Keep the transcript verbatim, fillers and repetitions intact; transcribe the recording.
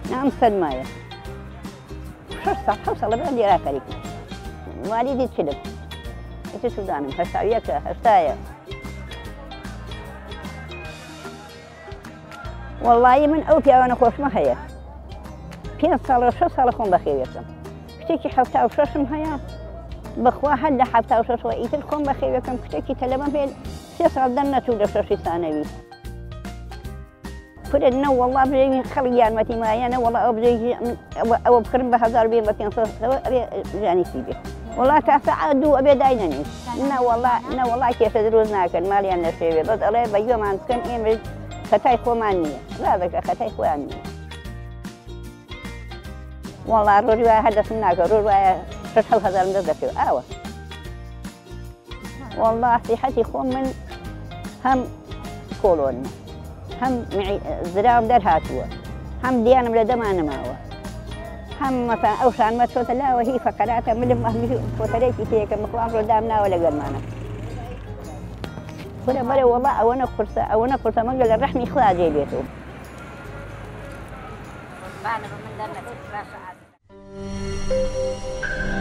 نعم سلماية شش ساعة حوصل بلد يراكريك والدي تشلب إيش سودانم هستايك هستايا والله من أوتي أنا خوش ما هي بين صار شو صار خون بخيركم كتيكي حفتا وشش مهيا بخوا هلا حفتا وشش وإيت الخون بخيركم كتيكي تلبن بين سيصل دنا تود شش ثانوي فرد والله بجي خليان متي ما أنا والله أبجي أو بخرب بهزار بين بتين صار يعني سيدي والله تساعدوا أبي داينني نا والله نا والله كيف تدرون ناكل مالي أنا شيء بس الله بيجوا ما كان إيه ختاي خواني لا ذاك ختاي خواني والله رجوا هذا سناك رجوا تشحو هذا المدرسة أوه والله صحتي خوم من هم كولون هم معي زرام در هاتوا هم ديانا بلدم أنا ماوا هم مثلا أوشان ما تشوت لا وهي فقراتها من المهمش فتريتي فيك مخوام ردامنا ولا قرمانا كنا مرة والله أونا قرصة أونا قرصة من قال الرحمة إخلاء جيبيته بعد من درنا